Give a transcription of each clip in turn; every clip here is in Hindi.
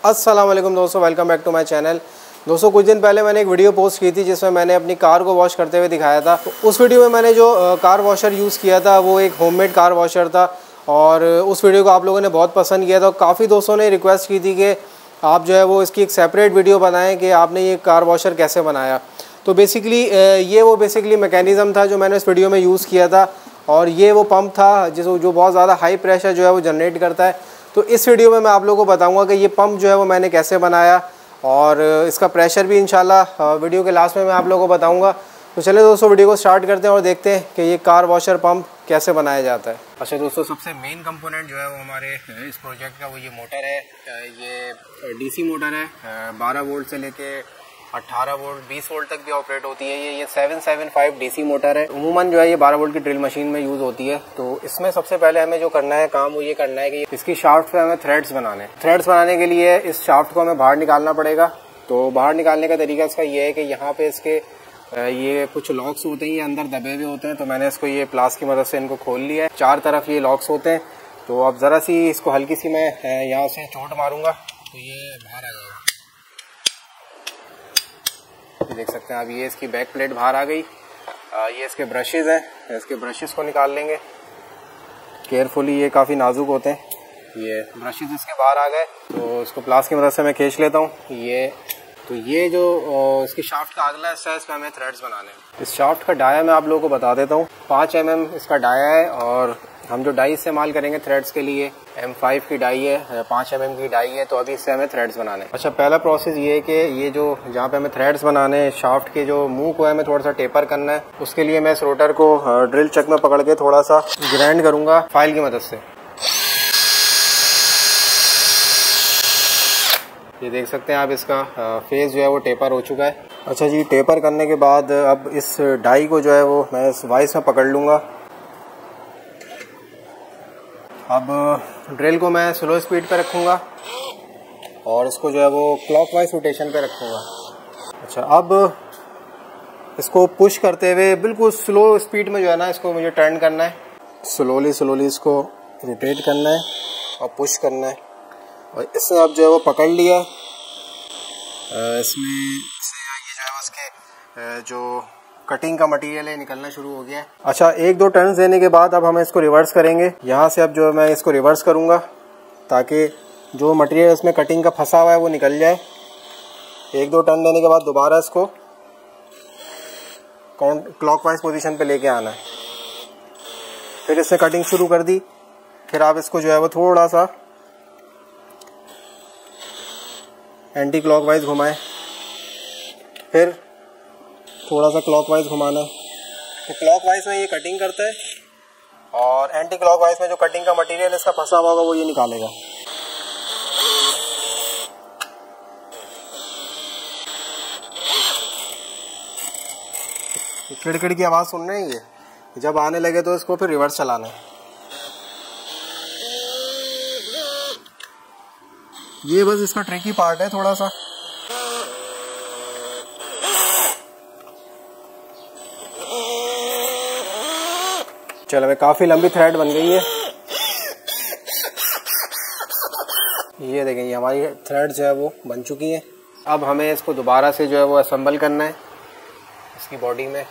अस्सलाम वालेकुम दोस्तों, welcome back to my channel. दोस्तों कुछ दिन पहले मैंने एक वीडियो पोस्ट की थी जिसमें मैंने अपनी कार को वॉश करते हुए दिखाया था। तो उस वीडियो में मैंने जो कार वॉशर यूज़ किया था वो एक होममेड कार वॉशर था और उस वीडियो को आप लोगों ने बहुत पसंद किया था। काफ़ी दोस्तों ने रिक्वेस्ट की थी कि आप जो है वो इसकी एक सेपरेट वीडियो बनाएं कि आपने ये कार वॉशर कैसे बनाया। तो बेसिकली ये मैकेनिज़्म था जो मैंने इस वीडियो में यूज़ किया था और ये वो पंप था जो बहुत ज़्यादा हाई प्रेशर जो है वो जनरेट करता है। तो इस वीडियो में मैं आप लोगों को बताऊंगा कि ये पंप जो है वो मैंने कैसे बनाया और इसका प्रेशर भी इंशाल्लाह वीडियो के लास्ट में मैं आप लोगों को बताऊंगा। तो चलिए दोस्तों वीडियो को स्टार्ट करते हैं और देखते हैं कि ये कार वॉशर पंप कैसे बनाया जाता है। अच्छा दोस्तों, सबसे मेन कंपोनेंट जो है वो हमारे इस प्रोजेक्ट का वो ये मोटर है। ये डीसी मोटर है, 12 वोल्ट से लेके 18 वोल्ट 20 वोल्ट तक भी ऑपरेट होती है। ये 775 डीसी मोटर है। उमूमन जो है ये 12 वोल्ट की ड्रिल मशीन में यूज होती है। तो इसमें सबसे पहले हमें जो करना है काम वो ये करना है कि इसकी शाफ्ट पे हमें थ्रेड्स बनाने हैं। थ्रेड्स बनाने के लिए इस शाफ्ट को हमें बाहर निकालना पड़ेगा। तो बाहर निकालने का तरीका इसका ये है कि यहाँ पे इसके ये कुछ लॉक्स होते हैं, ये अंदर दबे हुए होते हैं। तो मैंने इसको ये प्लास की मदद से इनको खोल लिया है। चार तरफ ये लॉक्स होते हैं। तो अब जरा सी इसको हल्की सी मैं यहाँ से चोट मारूंगा तो ये बाहर आ जाएगा। देख सकते हैं आप, ये इसकी बैक प्लेट बाहर आ गई। ये इसके ब्रशेज हैं, इसके ब्रशेज को निकाल लेंगे केयरफुली। ये काफ़ी नाजुक होते हैं। ये ब्रशेज इसके बाहर आ गए तो इसको प्लास की मदद से मैं खींच लेता हूँ। ये जो इसकी शाफ्ट का अगला हिस्सा है, इसमें हमें थ्रेड्स बनाने हैं। इस शाफ्ट का डाया मैं आप लोगों को बता देता हूँ। 5 mm इसका डाया है और हम जो डाई इस्तेमाल करेंगे थ्रेड्स के लिए M5 की डाई है, 5 mm की डाई है। तो अभी इससे हमें थ्रेड्स बनाने हैं। अच्छा, पहला प्रोसेस ये है कि ये जो जहाँ पे हमें थ्रेड्स बनाने हैं, शाफ्ट के जो मुंह को है हमें थोड़ा सा टेपर करना है। उसके लिए मैं इस रोटर को ड्रिल चक में पकड़ के थोड़ा सा ग्राइंड करूंगा फाइल की मदद से। ये देख सकते हैं आप, इसका फेस जो है वो टेपर हो चुका है। अच्छा जी, टेपर करने के बाद अब इस डाई को जो है वो मैं इस वाइस में पकड़ लूँगा। अब ड्रिल को मैं स्लो स्पीड पे रखूँगा और इसको जो है वो क्लॉकवाइज रोटेशन पे रखूँगा। अच्छा, अब इसको पुश करते हुए बिल्कुल स्लो स्पीड में जो है ना इसको मुझे टर्न करना है। स्लोली इसको रोटेट करना है और पुश करना है। और इससे अब जो है वो पकड़ लिया। इसमें से ये जो है उसके जो कटिंग का मटेरियल है निकलना शुरू हो गया है। अच्छा, 1-2 टर्न्स देने के बाद अब हम इसको रिवर्स करेंगे। यहाँ से अब जो मैं इसको रिवर्स करूँगा ताकि जो मटेरियल इसमें कटिंग का फंसा हुआ है वो निकल जाए। 1-2 टर्न देने के बाद दोबारा इसको क्लॉकवाइज पोजीशन पे लेके आना है। फिर इससे कटिंग शुरू कर दी। फिर आप इसको जो है वो थोड़ा सा एंटी क्लॉकवाइज घुमाएं, फिर थोड़ा सा क्लॉकवाइज घुमाना है। तो क्लॉकवाइज में ये कटिंग करता है और एंटी क्लॉकवाइज में जो कटिंग का मटेरियल इसका फंसा हुआ होगा वो ये निकालेगा। खिड़खिड़ की आवाज़ सुन रहे हैं, ये जब आने लगे तो इसको फिर रिवर्स चलाना है। ये बस इसका ट्रिकी पार्ट है थोड़ा सा। चलो, मैं काफी लंबी थ्रेड बन गई है। ये देखें, ये हमारी थ्रेड जो है वो बन चुकी है। अब हमें इसको दोबारा से जो है वो असेंबल करना है इसकी बॉडी में।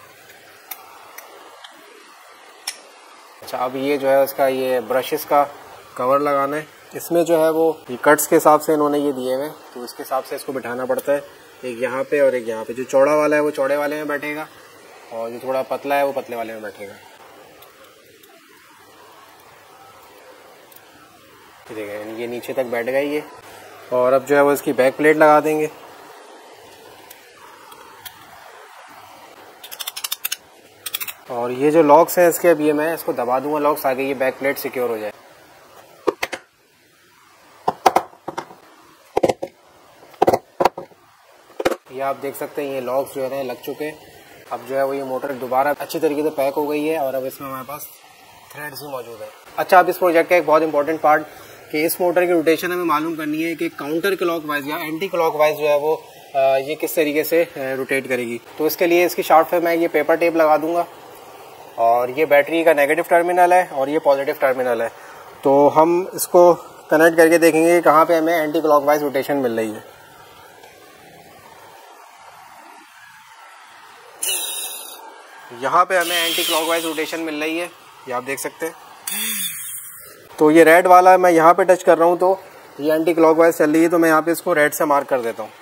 अच्छा, अब ये जो है उसका ये ब्रशेस का कवर लगाना है। इसमें जो है वो ये कट्स के हिसाब से इन्होंने ये दिए हुए, तो इसके हिसाब से इसको बिठाना पड़ता है। एक यहाँ पे और एक यहाँ पे। जो चौड़ा वाला है वो चौड़े वाले में बैठेगा और जो थोड़ा पतला है वो पतले वाले में बैठेगा। देखिए, ये नीचे तक बैठ गई ये। और अब जो है वो इसकी बैक प्लेट लगा देंगे। और ये जो लॉक्स हैं इसके, अब ये मैं इसको दबा दूंगा लॉक्स, आगे ये बैक प्लेट सिक्योर हो जाए। ये आप देख सकते हैं, ये लॉक्स जो है लग चुके हैं। अब जो है वो ये मोटर दोबारा अच्छी तरीके से पैक हो गई है और अब इसमें हमारे पास थ्रेड्स भी मौजूद है। अच्छा, अब इस प्रोजेक्ट का एक बहुत इंपॉर्टेंट पार्ट कि इस मोटर की रोटेशन हमें मालूम करनी है कि काउंटर क्लॉकवाइज या एंटी क्लॉकवाइज जो है वो ये किस तरीके से रोटेट करेगी। तो इसके लिए इसकी शाफ्ट पे मैं ये पेपर टेप लगा दूंगा और ये बैटरी का नेगेटिव टर्मिनल है और ये पॉजिटिव टर्मिनल है। तो हम इसको कनेक्ट करके देखेंगे कहाँ पे हमें एंटी क्लॉकवाइज रोटेशन मिल रही है। यहाँ पे हमें एंटी क्लॉकवाइज रोटेशन मिल रही है, ये आप देख सकते हैं। तो ये रेड वाला मैं यहाँ पे टच कर रहा हूँ तो ये एंटी क्लॉकवाइज चल रही है, तो मैं यहाँ पे इसको रेड से मार्क कर देता हूँ।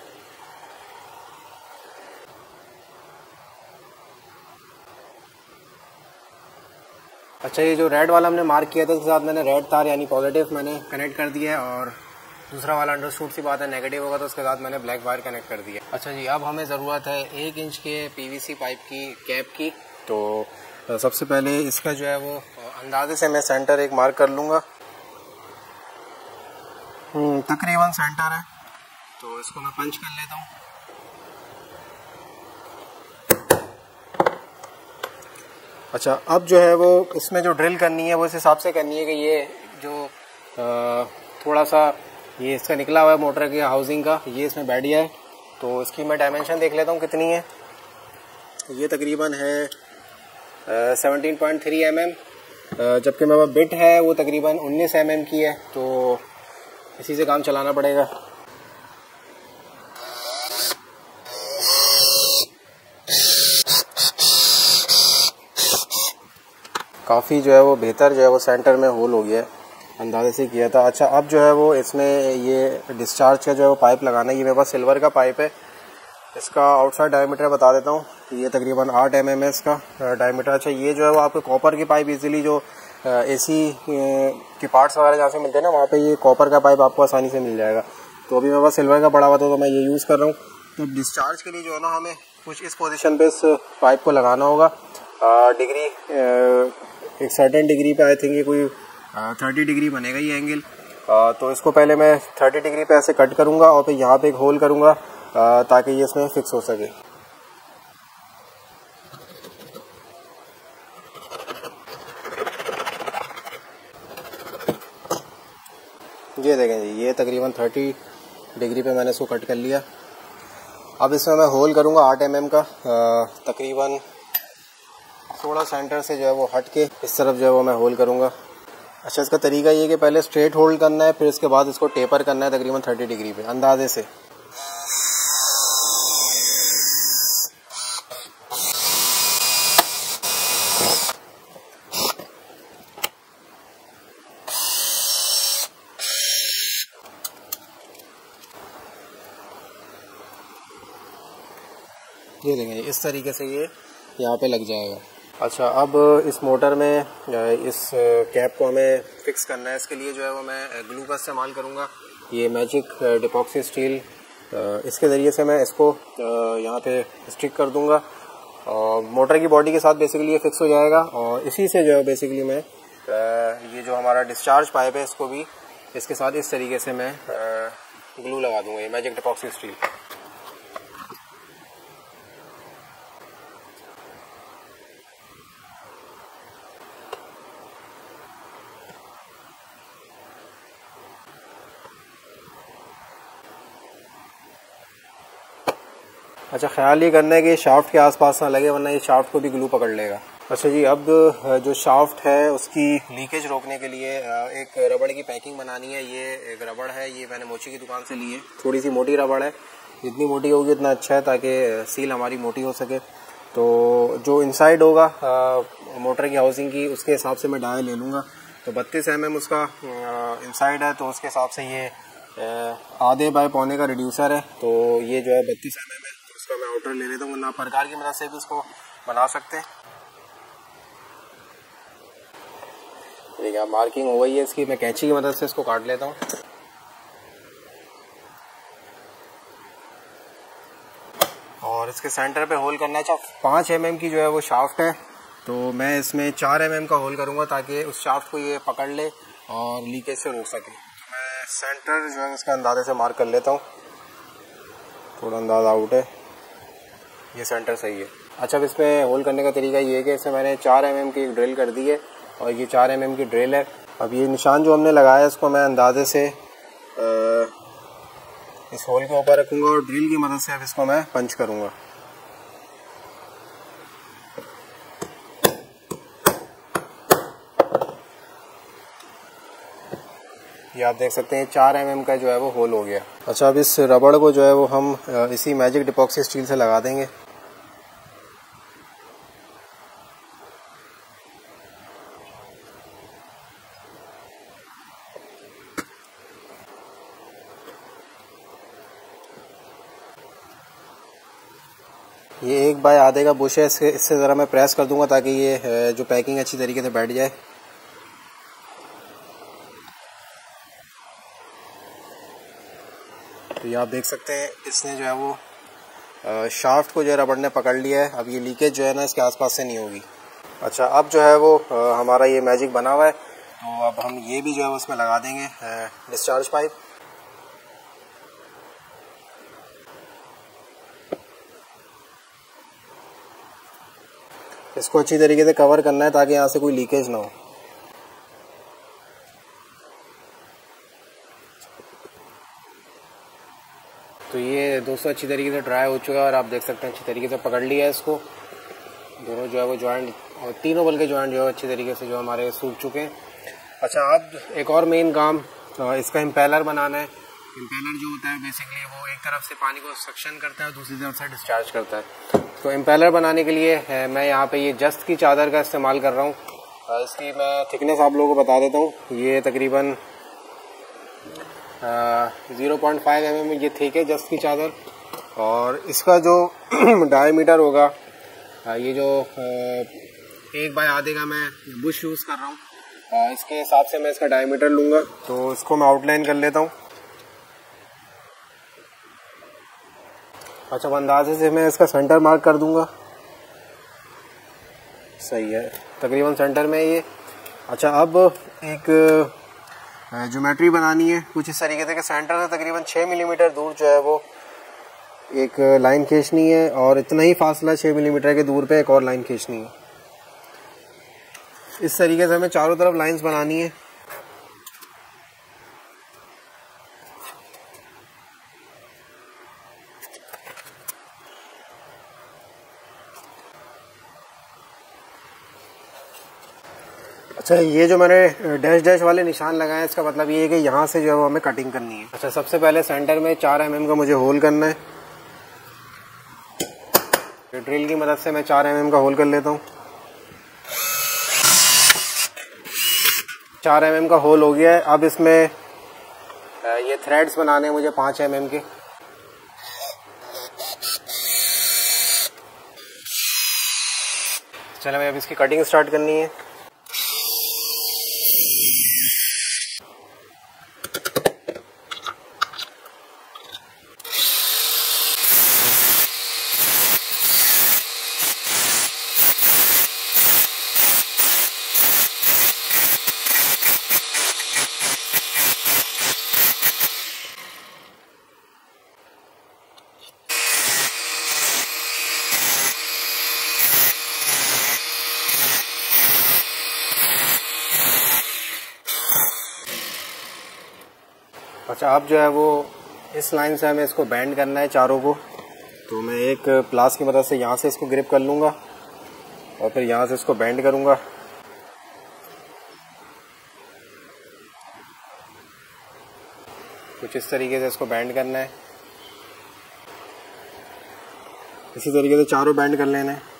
अच्छा, ये जो रेड वाला हमने मार्क किया था उसके साथ मैंने रेड तार यानी पॉजिटिव मैंने कनेक्ट कर दिया है, और दूसरा वाला अंडरस्टूड सी बात है नेगेटिव होगा तो उसके साथ मैंने ब्लैक वायर कनेक्ट कर दिया। अच्छा जी, अब हमें ज़रूरत है 1 इंच के पीवीसी पाइप की कैप की। तो सबसे पहले इसका जो है वो अंदाजे से मैं सेंटर एक मार्क कर लूँगा। तकरीबन सेंटर है, तो इसको मैं पंच कर लेता हूँ। अच्छा, अब जो है वो इसमें जो ड्रिल करनी है वो इस हिसाब से करनी है कि ये जो थोड़ा सा ये इसका निकला हुआ है मोटर के हाउसिंग का, ये इसमें बैठ गया है। तो इसकी मैं डायमेंशन देख लेता हूँ कितनी है। ये तकरीबन है 17.3 mm, जबकि मेरा बिट है वो तकरीबन 19 mm की है, तो इसी से काम चलाना पड़ेगा। काफ़ी जो है वो बेहतर जो है वो सेंटर में होल हो गया है, अंदाजे से किया था। अच्छा, अब जो है वो इसमें ये डिस्चार्ज का जो है वो पाइप लगाना है। ये मेरे पास सिल्वर का पाइप है, इसका आउटसाइड डायमीटर बता देता हूँ। ये तकरीबन 8 mm है इसका डायमीटर। अच्छा, ये जो है वो आपको कॉपर की पाइप इजीली जो एसी के पार्ट्स वगैरह जहाँ से मिलते हैं ना, वहाँ पे ये कॉपर का पाइप आपको आसानी से मिल जाएगा। तो अभी मेरे पास सिल्वर का पड़ा हुआ था तो मैं ये यूज़ कर रहा हूँ। तो डिस्चार्ज के लिए जो है ना हमें कुछ इस पोजीशन पे इस पाइप को लगाना होगा। डिग्री एक सर्टेन डिग्री पे, आई थिंक ये कोई 30 डिग्री बनेगा ये एंगल। तो इसको पहले मैं 30 डिग्री पे ऐसे कट करूँगा और फिर यहाँ पे एक होल करूँगा ताकि ये इसमें फिक्स हो सके। ये देखें जी, ये तकरीबन 30 डिग्री पे मैंने इसको कट कर लिया। अब इसमें मैं होल करूँगा 8 mm का, तकरीबन थोड़ा सेंटर से जो है वो हट के इस तरफ जो है वो मैं होल करूँगा। अच्छा, इसका तरीका ये है कि पहले स्ट्रेट होल्ड करना है, फिर इसके बाद इसको टेपर करना है तकरीबन 30 डिग्री पे अंदाजे से। ये देखेंगे इस तरीके से ये यहाँ पे लग जाएगा। अच्छा, अब इस मोटर में इस कैप को हमें फिक्स करना है। इसके लिए जो है वो मैं ग्लू का इस्तेमाल करूँगा, ये मैजिक डिपॉक्सी स्टील। इसके ज़रिए से मैं इसको यहाँ पे स्टिक कर दूँगा और मोटर की बॉडी के साथ बेसिकली ये फिक्स हो जाएगा। और इसी से जो है बेसिकली मैं ये जो हमारा डिस्चार्ज पाइप है इसको भी इसके साथ इस तरीके से मैं ग्लू लगा दूँगा, ये मैजिक डिपॉक्सी स्टील। अच्छा, ख्याल ये करना है कि शाफ्ट के आसपास ना लगे, वरना ये शाफ्ट को भी ग्लू पकड़ लेगा। अच्छा जी, अब जो शाफ्ट है उसकी लीकेज रोकने के लिए एक रबड़ की पैकिंग बनानी है। ये एक रबड़ है, ये मैंने मोची की दुकान से ली है। थोड़ी सी मोटी रबड़ है, जितनी मोटी होगी उतना अच्छा है ताकि सील हमारी मोटी हो सके। तो जो इनसाइड होगा मोटर की हाउसिंग की, उसके हिसाब से मैं डायल ले लूँगा। तो 32 mm उसका इनसाइड है, तो उसके हिसाब से ये आधे बाय पौने का रिड्यूसर है। तो ये जो है 32 mm है, तो उसका मैं आउटर ले लेता हूँ, वरना प्रकार की मदद से भी उसको बना सकते हैं। ठीक है, मार्किंग हो गई है इसकी, मैं कैंची की मदद से इसको काट लेता हूँ। और इसके सेंटर पे होल करना है। 5 mm की जो है वो शाफ्ट है, तो मैं इसमें 4 mm का होल करूँगा ताकि उस शाफ्ट को ये पकड़ ले और लीकेज से रोक सके। तो मैं सेंटर जो है इसका अंदाजे से मार्क कर लेता हूँ, थोड़ा अंदाज़ा आउट है, ये सेंटर सही है। अच्छा, अब इसमें होल करने का तरीका ये है कि इसमें मैंने 4 mm की ड्रिल कर दी है और ये 4 mm की ड्रिल है। अब ये निशान जो हमने लगाया है इसको मैं अंदाजे से इस होल के ऊपर रखूँगा और ड्रिल की मदद से अब इसको मैं पंच करूँगा। ये आप देख सकते हैं 4 mm का जो है वो होल हो गया। अच्छा, अब इस रबड़ को जो है वो हम इसी मैजिक डिपॉक्सी स्टील से लगा देंगे। ये 1 बाय आधे का बुश है, इससे ज़रा मैं प्रेस कर दूंगा ताकि ये जो पैकिंग अच्छी तरीके से बैठ जाए। तो ये आप देख सकते हैं इसने जो है वो शाफ्ट को जो है रबड़ ने पकड़ लिया है। अब ये लीकेज जो है ना इसके आसपास से नहीं होगी। अच्छा, अब जो है वो हमारा ये मैजिक बना हुआ है, तो अब हम ये भी जो है उसमें लगा देंगे डिस्चार्ज पाइप। इसको अच्छी तरीके से कवर करना है ताकि यहाँ से कोई लीकेज ना हो। तो ये दोस्तों अच्छी तरीके से ड्राई हो चुका है और आप देख सकते हैं अच्छी तरीके से पकड़ लिया है इसको। दोनों जो है वो जॉइंट और तीनों बल के जॉइंट जो है अच्छी तरीके से जो हमारे सूख चुके हैं। अच्छा, अब एक और मेन काम इसका इम्पेलर बनाना है। इम्पेलर जो होता है बेसिकली वो एक तरफ से पानी को सक्शन करता है और दूसरी तरफ से डिस्चार्ज करता है। तो इम्पेलर बनाने के लिए मैं यहाँ पे ये जस्ट की चादर का इस्तेमाल कर रहा हूँ। इसकी मैं थिकनेस आप लोगों को बता देता हूँ। ये तकरीबन 0.5 mm ये थिक है जस्ट की चादर, और इसका जो डायमीटर होगा ये जो 1 बाय आधे का मैं बुश यूज़ कर रहा हूँ, इसके हिसाब से मैं इसका डायमीटर लूँगा। तो इसको मैं आउटलाइन कर लेता हूँ। अच्छा, अंदाजे से मैं इसका सेंटर मार्क कर दूंगा। सही है, तकरीबन सेंटर में ये। अच्छा, अब एक ज्योमेट्री बनानी है कुछ इस तरीके से कि सेंटर से तकरीबन 6 मिलीमीटर दूर जो है वो एक लाइन खींचनी है, और इतना ही फासला 6 मिलीमीटर के दूर पे एक और लाइन खींचनी है। इस तरीके से हमें चारों तरफ लाइंस बनानी है। अच्छा, ये जो मैंने डैश डैश वाले निशान लगाए हैं इसका मतलब ये है कि यहाँ से जो है वो हमें कटिंग करनी है। अच्छा, सबसे पहले सेंटर में 4 mm का मुझे होल करना है। ड्रिल की मदद से मैं 4 mm का होल कर लेता हूँ। 4 mm का होल हो गया है। अब इसमें ये थ्रेड्स बनाने हैं मुझे 5 mm के। चलो भाई, अब इसकी कटिंग स्टार्ट करनी है। अच्छा, अब जो है वो इस लाइन से हमें इसको बैंड करना है चारों को। तो मैं एक प्लास की मदद से यहाँ से इसको ग्रिप कर लूँगा और फिर यहाँ से इसको बैंड करूँगा। कुछ इस तरीके से इसको बैंड करना है। इसी तरीके से चारों बैंड कर लेना है।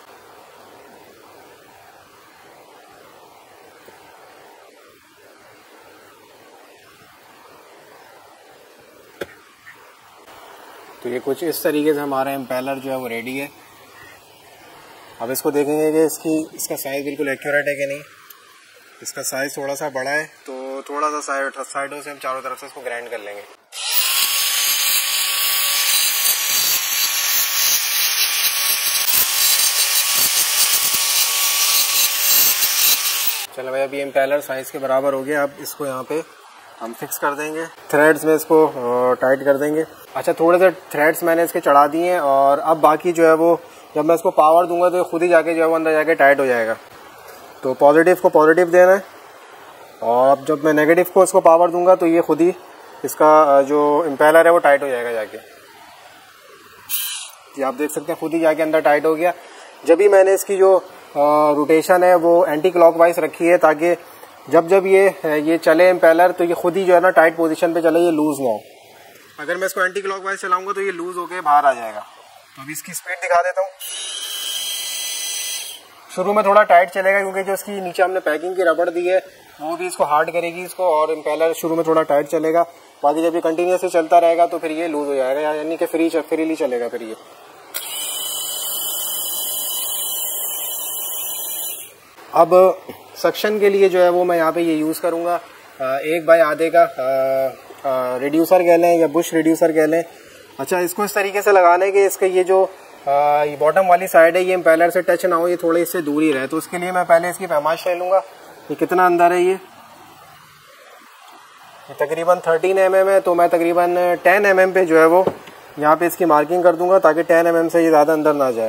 तो ये कुछ इस तरीके से हमारा इम्पेलर जो है वो रेडी है। अब इसको देखेंगे कि इसका साइज़ बिल्कुल एक्यूरेट है कि नहीं। इसका साइज़ थोड़ा सा बड़ा है, तो थोड़ा सा साइडों से हम चारों तरफ से इसको ग्राइंड कर लेंगे। चलो भाई, अभी इम्पेलर साइज़ के बराबर हो गया। अब इसको यहाँ पे हम फिक्स कर देंगे। थ्रेड्स में इसको टाइट कर देंगे। अच्छा, थोड़े से थ्रेड्स मैंने इसके चढ़ा दिए हैं, और अब बाकी जो है वो जब मैं इसको पावर दूंगा तो खुद ही जाके जो है वो अंदर जाके टाइट हो जाएगा। तो पॉजिटिव को पॉजिटिव देना है, और अब जब मैं नेगेटिव को इसको पावर दूंगा तो ये खुद ही इसका जो इम्पेलर है वो टाइट हो जाएगा जाके। ये आप देख सकते हैं खुद ही जाके अंदर टाइट हो गया। जब भी मैंने इसकी जो रोटेशन है वो एंटी क्लॉकवाइज रखी है ताकि जब जब ये चले इम्पेलर तो ये खुद ही जो है ना टाइट पोजीशन पे चले, ये लूज़ ना हो। अगर मैं इसको एंटी क्लॉकवाइज चलाऊंगा तो ये लूज़ होके बाहर आ जाएगा। तो अभी इसकी स्पीड दिखा देता हूँ। शुरू में थोड़ा टाइट चलेगा क्योंकि जो इसकी नीचे हमने पैकिंग की रबड़ दी है वो भी इसको हार्ड करेगी इसको, और इम्पेलर शुरू में थोड़ा टाइट चलेगा। बाकी जब ये कंटिन्यूसली चलता रहेगा तो फिर ये लूज़ हो जाएगा, यानी कि फ्रीली चलेगा फिर ये। अब सक्शन के लिए जो है वो मैं यहाँ पे ये यूज़ करूँगा 1/2 का रिड्यूसर कह लें या बुश रिड्यूसर कह लें। अच्छा, इसको इस तरीके से लगाने के इसके ये जो ये बॉटम वाली साइड है ये इम्पेलर से टच ना हो, ये थोड़ी इससे दूर ही रहे। तो उसके लिए मैं पहले इसकी पैमाइश ले लूँगा, ये कितना अंदर है। ये तकरीबन 13 mm है, तो मैं तकरीबन 10 mm पे जो है वो यहाँ पे इसकी मार्किंग कर दूँगा ताकि 10 mm से ये ज़्यादा अंदर ना जाए।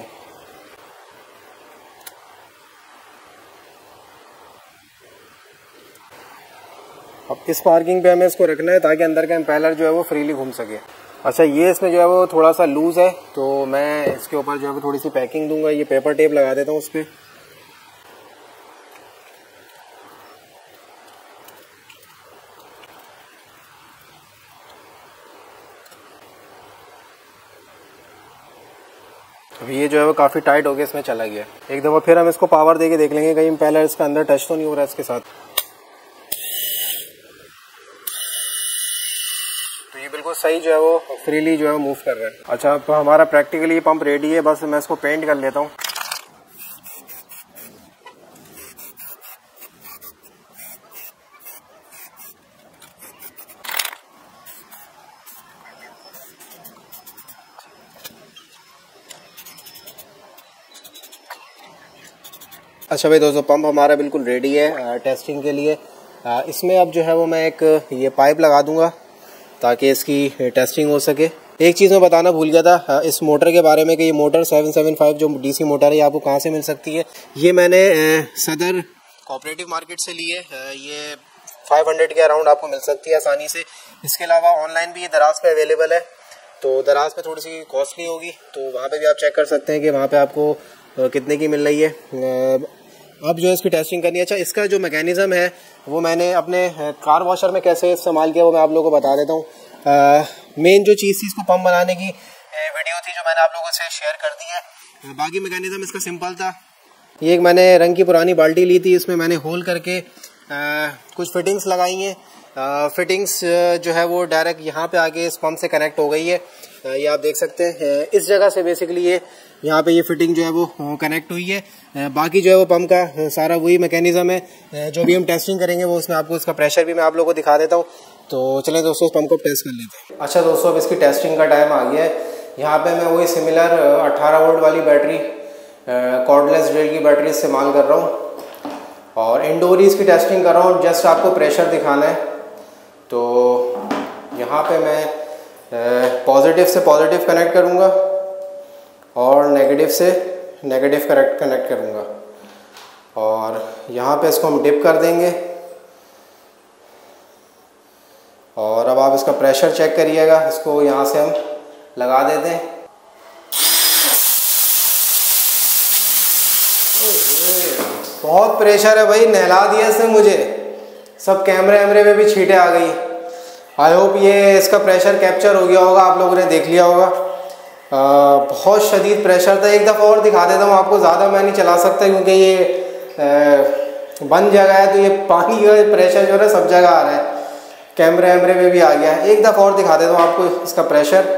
अब इस मार्किंग पे हमें इसको रखना है ताकि अंदर का इम्पेलर जो है वो फ्रीली घूम सके। अच्छा, ये इसमें जो है वो थोड़ा सा लूज़ है तो मैं इसके ऊपर जो है वो थोड़ी सी पैकिंग दूंगा। ये पेपर टेप लगा देता हूँ उस पर। अभी ये जो है वो काफ़ी टाइट हो गया, इसमें चला गया। एक दफ़ा फिर हम इसको पावर देके देख लेंगे कहीं इम्पेलर इसका अंदर टच तो नहीं हो रहा है इसके साथ। तो ये बिल्कुल सही जो है वो फ्रीली जो है वो मूव कर रहा है। अच्छा, अब हमारा प्रैक्टिकली पंप रेडी है, बस मैं इसको पेंट कर लेता हूँ। अच्छा भाई दोस्तों, पंप हमारा बिल्कुल रेडी है टेस्टिंग के लिए। इसमें अब जो है वो मैं एक ये पाइप लगा दूंगा ताकि इसकी टेस्टिंग हो सके। एक चीज़ मैं बताना भूल गया था इस मोटर के बारे में कि ये मोटर 775 जो डीसी मोटर है ये आपको कहाँ से मिल सकती है। ये मैंने सदर कोऑपरेटिव मार्केट से ली है। ये 500 के अराउंड आपको मिल सकती है आसानी से। इसके अलावा ऑनलाइन भी ये दराज पे अवेलेबल है, तो दराज पे थोड़ी सी कॉस्टली होगी, तो वहाँ पे भी आप चेक कर सकते हैं कि वहाँ पे आपको कितने की मिल रही है। अब जो है इसकी टेस्टिंग करनी है। अच्छा, इसका जो मैकेनिज़्म है वो मैंने अपने कार वॉशर में कैसे इस्तेमाल किया वो मैं आप लोगों को बता देता हूँ। मेन जो चीज़ थी इसको पंप बनाने की वीडियो थी जो मैंने आप लोगों से शेयर कर दी है। बाकी मैकेनिज़्म इसका सिंपल था। ये एक मैंने रंग की पुरानी बाल्टी ली थी, इसमें मैंने होल करके कुछ फिटिंग्स लगाई हैं। फिटिंग्स जो है वो डायरेक्ट यहाँ पे आके इस पंप से कनेक्ट हो गई है। ये आप देख सकते हैं इस जगह से बेसिकली ये यहाँ पे ये फिटिंग जो है वो कनेक्ट हुई है। बाकी जो है वो पंप का सारा वही मैकेनिज्म है। जो भी हम टेस्टिंग करेंगे वो उसमें आपको इसका प्रेशर भी मैं आप लोगों को दिखा देता हूँ। तो चलें दोस्तों, उस पंप को टेस्ट कर लेते हैं। अच्छा दोस्तों, अब इसकी टेस्टिंग का टाइम आ गया है। यहाँ पे मैं वही सिमिलर 18 वोल्ट वाली बैटरी कॉर्डलेस ड्रिल की बैटरी इस्तेमाल कर रहा हूँ और इंडोर ही इसकी टेस्टिंग कर रहा हूँ। जस्ट आपको प्रेशर दिखाना है। तो यहाँ पे मैं पॉजिटिव से पॉजिटिव कनेक्ट करूँगा और नेगेटिव से नेगेटिव कनेक्ट करूँगा और यहाँ पे इसको हम डिप कर देंगे। और अब आप इसका प्रेशर चेक करिएगा। इसको यहाँ से हम लगा देते हैं। बहुत प्रेशर है भाई, नहला दिया इसने मुझे। सब कैमरे वैमरे में भी छींटे आ गई। आई होप ये इसका प्रेशर कैप्चर हो गया होगा, आप लोगों ने देख लिया होगा। बहुत शदीद प्रेशर था। एक दफ़ा और दिखा देता हूँ आपको, ज़्यादा मैं नहीं चला सकता क्योंकि ये बंद जगह है, तो ये पानी का प्रेशर जो है सब जगह आ रहा है, कैमरे वैमरे में भी आ गया है। एक दफ़ा और दिखा देता हूँ आपको इसका प्रेशर।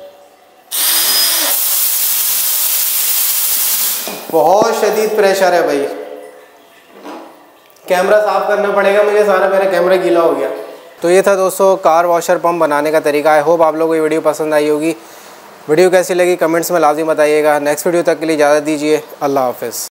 बहुत शदीद प्रेशर है भाई। कैमरा साफ करना पड़ेगा मुझे, सारा मेरा कैमरा गीला हो गया। तो ये था दोस्तों कार वॉशर पंप बनाने का तरीका। आई होप आप लोगों को ये वीडियो पसंद आई होगी। वीडियो कैसी लगी कमेंट्स में लाजिम बताइएगा। नेक्स्ट वीडियो तक के लिए इजाज़त दीजिए। अल्लाह हाफ़िज़।